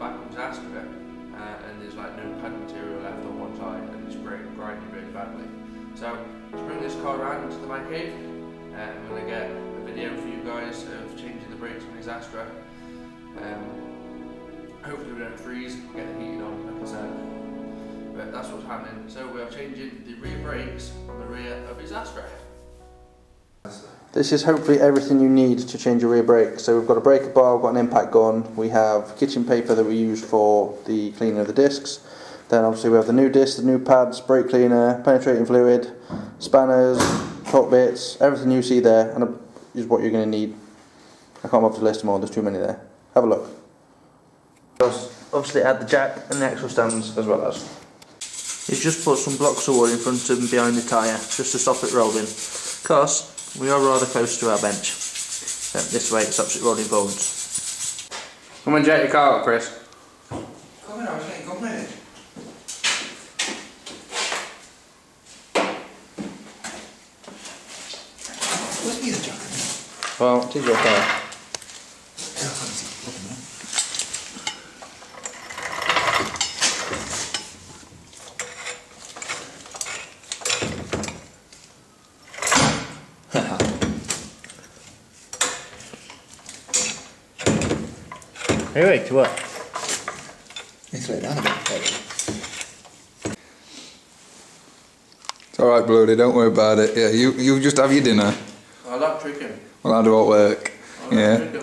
back on his Astra, and there's like no pad material left on one side, and it's grinding really badly. So let's bring this car around to the man cave, and I'm going to get a video for you guys of changing the brakes on his Astra. Hopefully we don't freeze, get the heating on, like I said. But that's what's happening. So we are changing the rear brakes on the rear of his Astra. This is hopefully everything you need to change your rear brake. So we've got a breaker bar, we've got an impact gun, we have kitchen paper that we use for the cleaning of the discs. Then obviously we have the new discs, the new pads, brake cleaner, penetrating fluid, spanners, torque bits, everything you see there and is what you're going to need. I can't bother to list them all, there's too many there. Have a look. Obviously add the jack and the axle stands as well as. He's just put some blocks of wood in front of and behind the tyre just to stop it rolling. Because we are rather close to our bench. This way it stops it rolling forwards. Come and jet your car up, Chris. Come on, I was getting company. Where's the jacket? Well, it is your car. Anyway, to what? Let's lay it down a bit. It's alright, Bloody, don't worry about it. Yeah, you just have your dinner. I like chicken. Well, I'll do all work. Yeah. Chicken.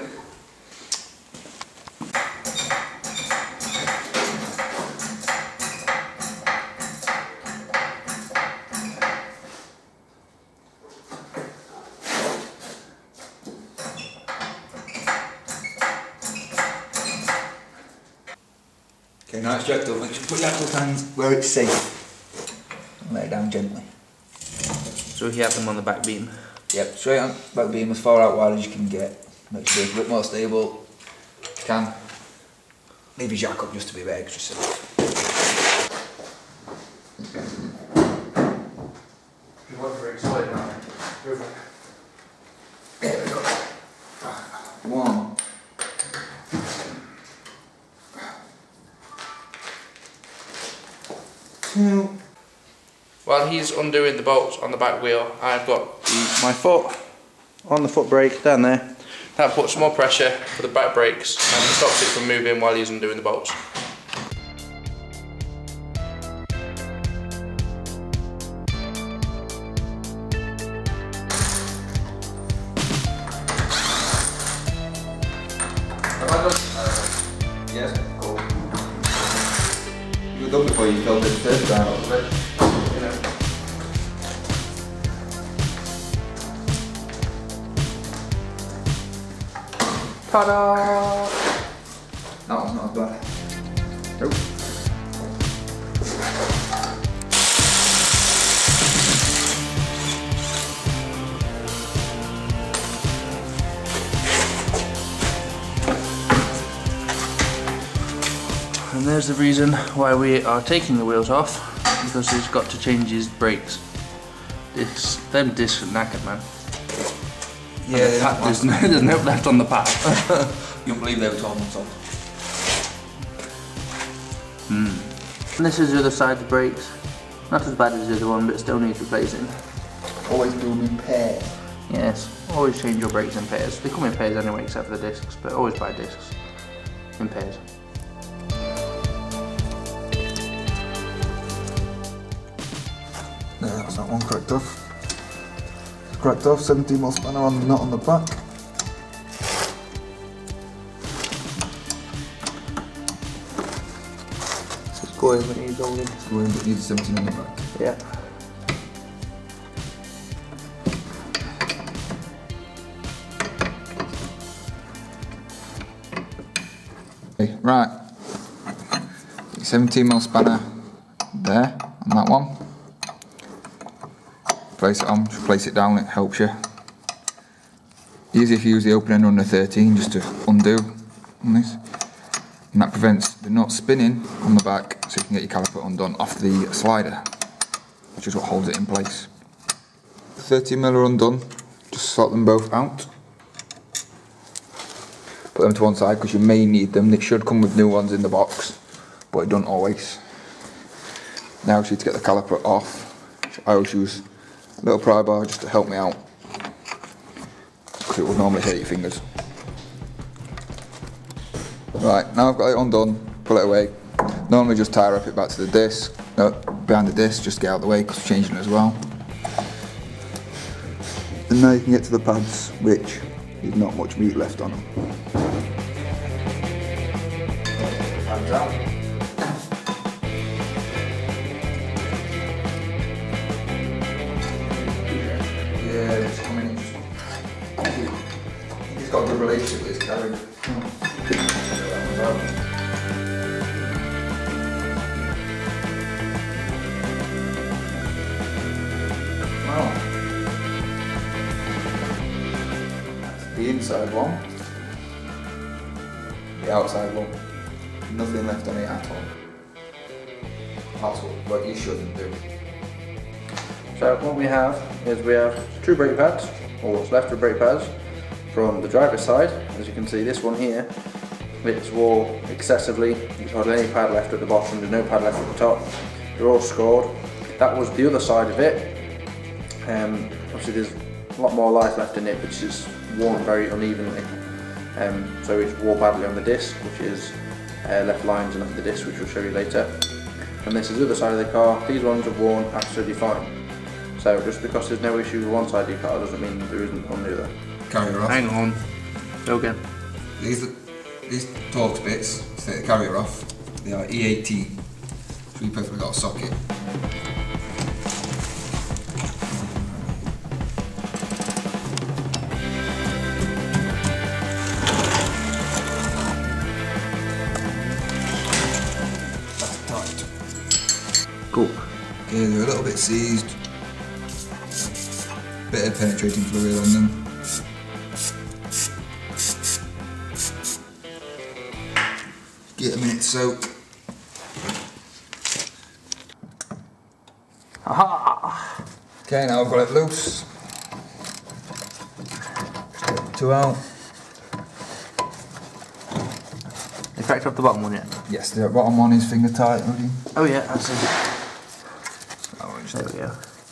Okay, now it's jacked up. Just put your axle stands where it's safe. And lay it down gently. So he had them on the back beam. Yep, straight on back beam as far out wide as you can get. Make sure it's a bit more stable. If you can. Leave your jack up just to be a bit extra safe. If you want for it, slide now. Go for it. There we go. 1. While he's undoing the bolts on the back wheel, I've got My foot on the foot brake down there. that puts more pressure for the back brakes and stops it from moving while he's undoing the bolts. Yes, cool. You were done before you filled it first down a little bit. You know. Ta-da! That one's not as bad. Nope. And there's the reason why we are taking the wheels off, because he's got to change his brakes. Them discs are knackered, man. Yeah, There's no left on the pad. you won't believe they were 12 months old. And this is the other side of the brakes. Not as bad as the other one, but still needs replacing. Always do them in pairs. Yes, always change your brakes in pairs. They come in pairs anyway, except for the discs, but always buy discs in pairs. No, that's that one cracked off. Cracked off, 17mm spanner on the nut on the back. So it's going when he's holding. It's going, but it needs 17 on the back. Yeah. Okay, right. 17mm spanner there on that one. Place it on, just place it down, it helps you. Easy if you use the open end under 13 just to undo on this. And that prevents the nut spinning on the back so you can get your caliper undone off the slider, which is what holds it in place. 13mm are undone, just slot them both out. Put them to one side because you may need them. They should come with new ones in the box, but it don't always. Now I just need to get the caliper off. I always use a little pry bar just to help me out, because it would normally hurt your fingers. Right, now I've got it undone, pull it away. Normally just tie wrap it back to the disc, no, behind the disc, just get out of the way because we're changing it as well. And now you can get to the pads, which is not much meat left on them. Pads out. Yeah, just come in and he's got a good relationship with his carriage. Wow. That's the inside one. The outside one. Nothing left on it at all. That's what you shouldn't do. So what we have is we have 2 brake pads, or what's left of brake pads, from the driver's side. As you can see, this one here, it's wore excessively. There's hardly any pad left at the bottom, there's no pad left at the top. They're all scored. That was the other side of it. Obviously there's a lot more life left in it, which is worn very unevenly. So it's wore badly on the disc, which is left lines enough of the disc, which we'll show you later. And this is the other side of the car. These ones are worn absolutely fine. So just because there's no issue with one side of your car doesn't mean there isn't on the other. Carrier off. Hang on. Go again. These Torx bits to take the carrier off, they are E18. So we perfectly got a socket. That's tight. Cool. Okay, they're a little bit seized. Bit of penetrating fluid on them. Get a minute soak. Aha! Okay, now I've got it loose. Just take the 2 out. You cracked off the bottom one yet? Yes, the bottom one is finger tight already. Oh yeah, I see. There we go.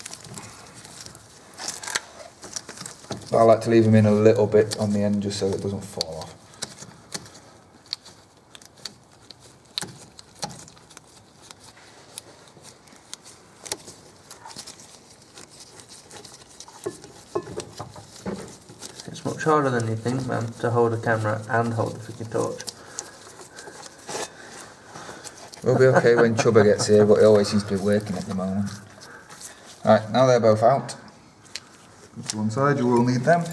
I like to leave them in a little bit on the end just so it doesn't fall off. It's much harder than you think, man, to hold a camera and hold the freaking torch. We'll be okay when Chubba gets here, but it always seems to be working at the moment. Right, now they're both out. To one side, you will need them.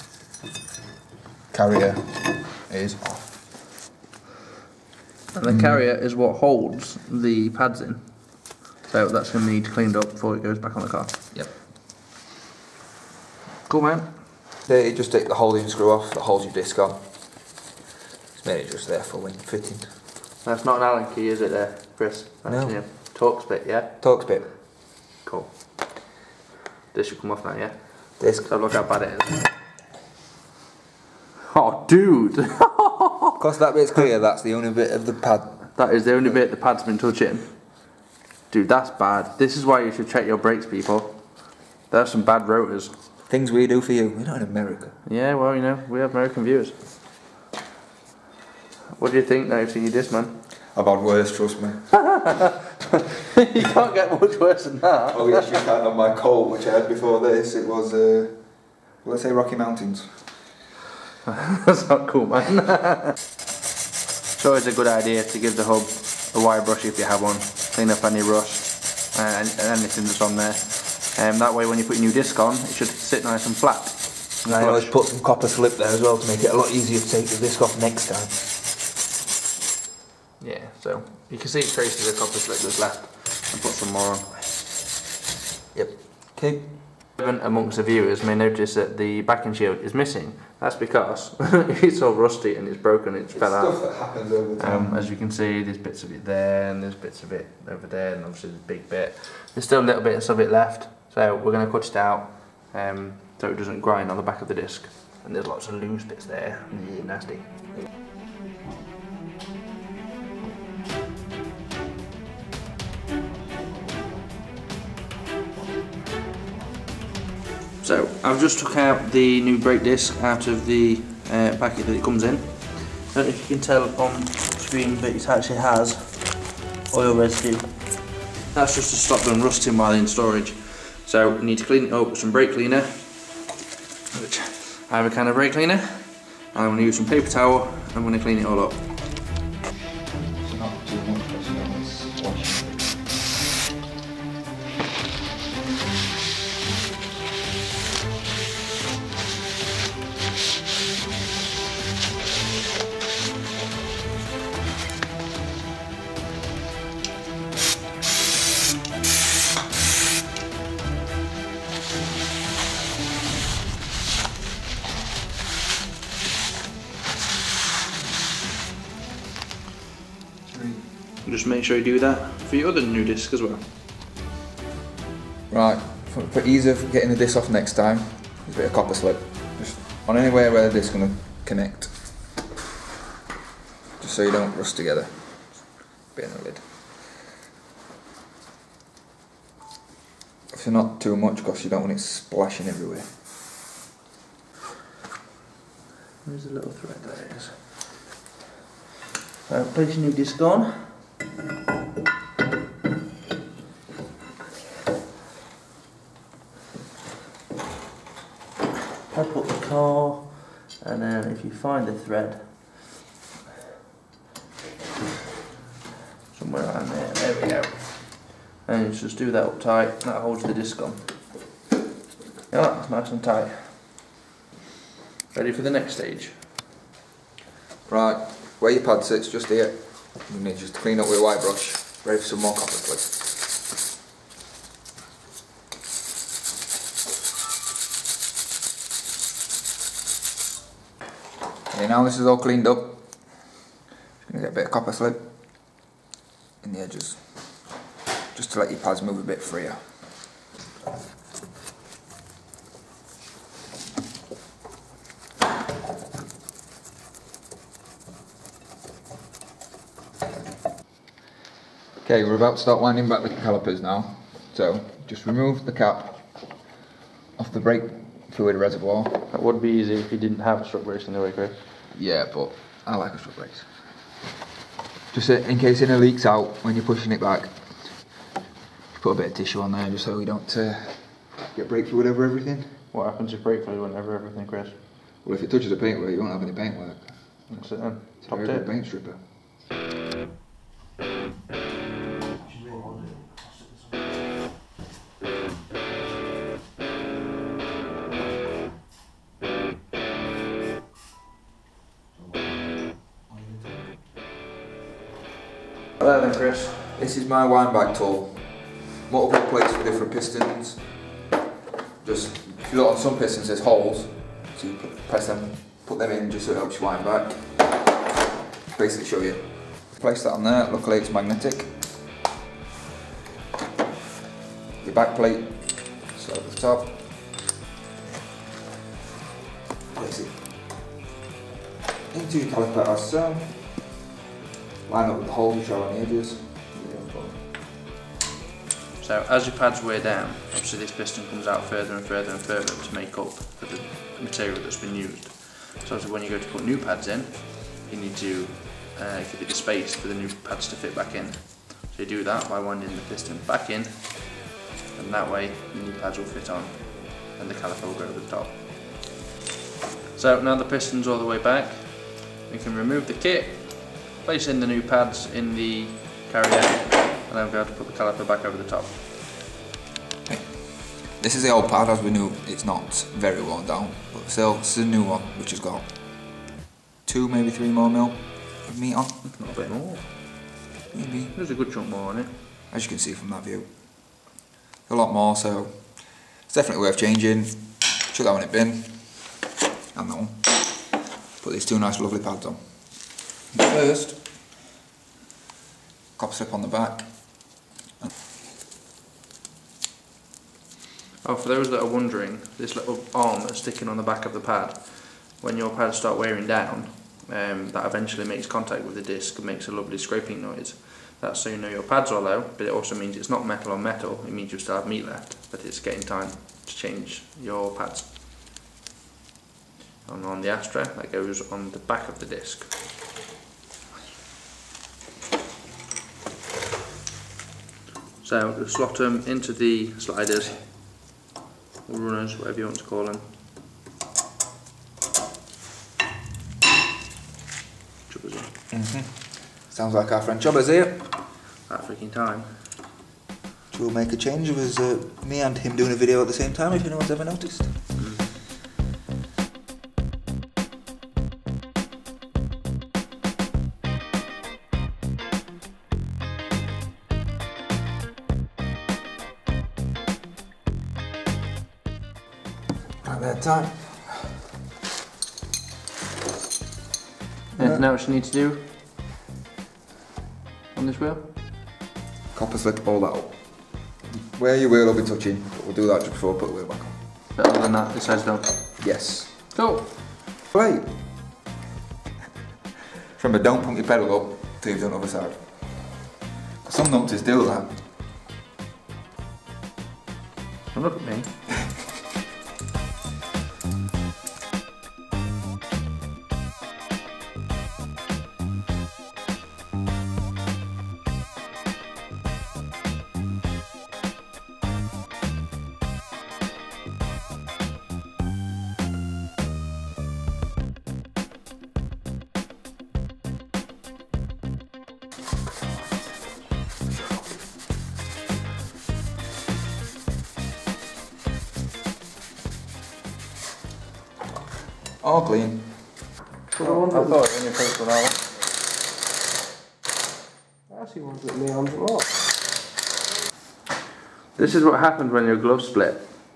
Carrier is off. And the carrier is what holds the pads in. So that's going to need cleaned up before it goes back on the car. Yep. Cool, man. There, you just take the holding screw off that holds your disc on. It's mainly just there for when fitting. That's not an Allen key, is it there, Chris? That's No. Your Torx bit, yeah? Torx bit. Cool. This should come off now, yeah? Disc. So look how bad it is. Oh, dude! Because that bit's clear, that's the only bit of the pad. That is the only bit the pad's been touching. Dude, that's bad. This is why you should check your brakes, people. There's some bad rotors. Things we do for you. We're not in America. Yeah, well, you know, we have American viewers. What do you think now you've seen your disc, man? I've had worse, trust me. You can't get much worse than that. Oh yes, you can. On my Colt, which I had before this, it was, let's say Rocky Mountains. That's not cool, man. It's always a good idea to give the hub a wire brush if you have one. Clean up any rust and anything that's on there. That way when you put your new disc on, it should sit nice and flat. And I always put some copper slip there as well to make it a lot easier to take the disc off next time. Yeah, so you can see it traces of copper slip that's left and put some more on. Yep. Okay. Even amongst the viewers may notice that the backing shield is missing. That's because it's all rusty and it's broken, it's fell out. Stuff that happens over time. As you can see, there's bits of it there and there's bits of it over there, and obviously there's a big bit. There's still little bits of it left, so we're going to cut it out so it doesn't grind on the back of the disc. And there's lots of loose bits there, nasty. So I've just took out the new brake disc out of the packet that it comes in. I don't know if you can tell on screen, but it actually has oil residue. That's just to stop them rusting while in storage. So we need to clean it up with some brake cleaner, which I have a can of brake cleaner, and I'm going to use some paper towel and I'm going to clean it all up. So not too much, but you don't splash. Just make sure you do that for your other new disc as well. Right, for ease of getting the disc off next time, there's a bit of copper slip. Just on anywhere where the disc is going to connect. Just so you don't rust together. Bit in the lid. Obviously not too much because you don't want it splashing everywhere. There's a little thread, there it is. Place your new disc on. Pop up the car, and then if you find the thread somewhere around there we go. And you just do that up tight, that holds the disc on. Yeah, that's nice and tight. Ready for the next stage. Right, where your pad sits, just here. You need just to clean up with a white brush. Ready for some more copper slip. Okay, now this is all cleaned up. Just going to get a bit of copper slip in the edges, just to let your pads move a bit freer. Okay, we're about to start winding back the calipers now. So, just remove the cap off the brake fluid reservoir. That would be easy if you didn't have a strut brace anyway, Chris. Yeah, but I like a strut brace. Just in case any leaks out when you're pushing it back, put a bit of tissue on there just so you don't get brake fluid over everything. What happens if brake fluid went over everything, Chris? Well, if it touches the paintwork, you won't have any paintwork. That's it then. It's a Top very good tip. paint stripper. There then, Chris. This is my wind back tool. Multiple plates for different pistons. Just, if you look on some pistons there's holes, so you press them, put them in just so it helps you wind back. Basically show you. Place that on there, luckily it's magnetic. Your back plate, so at the top. Place it into your caliper as so. Line up with the holes you show on the edges. So as your pads wear down, obviously this piston comes out further and further and further to make up for the material that's been used. So obviously when you go to put new pads in, you need to give it the space for the new pads to fit back in. So you do that by winding the piston back in, and that way the new pads will fit on and the caliper will go over the top. So now the piston's all the way back, we can remove the kit, place in the new pads in the carrier, and then we'll be able to put the caliper back over the top. Okay. This is the old pad, as we knew it's not very worn down, but still this is a new one which has got 2 maybe 3 more mil of meat on. Not a bit more. Maybe. There's a good chunk more on it. As you can see from that view. A lot more, so it's definitely worth changing. Chuck that one in the bin. And that one. Put these 2 nice lovely pads on. First, copper slip on the back. Oh, for those that are wondering, this little arm that's sticking on the back of the pad, when your pads start wearing down, that eventually makes contact with the disc and makes a lovely scraping noise. That's so you know your pads are low, but it also means it's not metal on metal, it means you still have meat left, but it's getting time to change your pads. And on the Astra, that goes on the back of the disc. So we'll slot them into the sliders, or runners, whatever you want to call them. Chubbers in. Sounds like our friend Chubbers here. That freaking time. So we'll make a change of us, me and him doing a video at the same time, if anyone's ever noticed. Right there, time. Anything else you need to do on this wheel? Copper slick all that up. Where your wheel will be touching, but we'll do that just before we put the wheel back on. But other than that, this side's done. Yes. Cool. Right. Remember, don't pump your pedal up till you've done the other side. Some numpties do that. Don't look at me. All clean. I thought when you posted that one. I see ones with me arms a lot. This is what happened when your gloves split.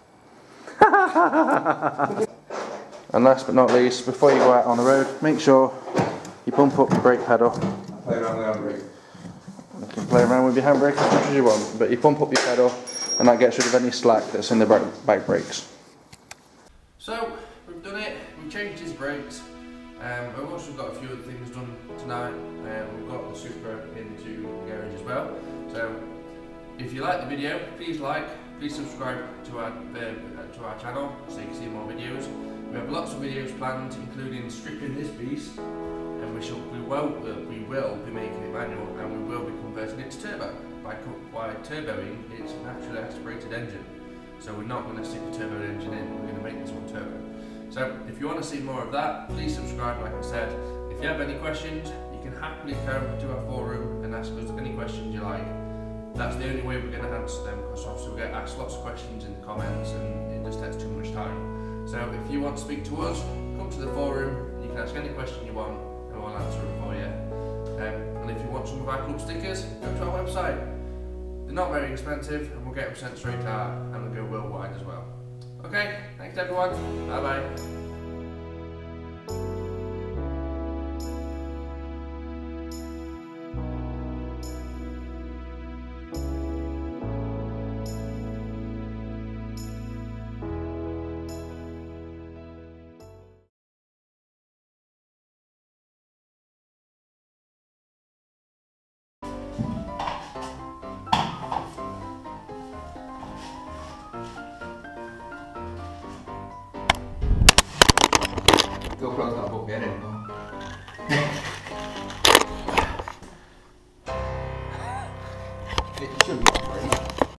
And last but not least, before you go out on the road, make sure you pump up your brake pedal. Play around with handbrake. You can play around with your handbrake as much as you want, but you pump up your pedal and that gets rid of any slack that's in the back brakes. So, we've done it, we've changed his brakes. We've also got a few other things done tonight. We've got the Supra into the garage as well. So, if you like the video, please subscribe to our channel so you can see more videos. We have lots of videos planned, including stripping this beast, and we will be making it manual, and we will be converting it to turbo. By turboing, it's a naturally aspirated engine. So we're not going to stick a turbo engine in, we're going to make this one turbo. So if you want to see more of that, please subscribe like I said. If you have any questions, you can happily come to our forum and ask us any questions you like. That's the only way we're going to answer them, because obviously we get asked lots of questions in the comments and it just takes too much time. So if you want to speak to us, come to the forum, you can ask any question you want and we'll answer it for you. And if you want some of our club stickers, go to our website. They're not very expensive and we'll get them sent straight out and they'll go worldwide as well. Okay, thanks everyone, bye bye. GoPro's not booked yet anymore. It should be.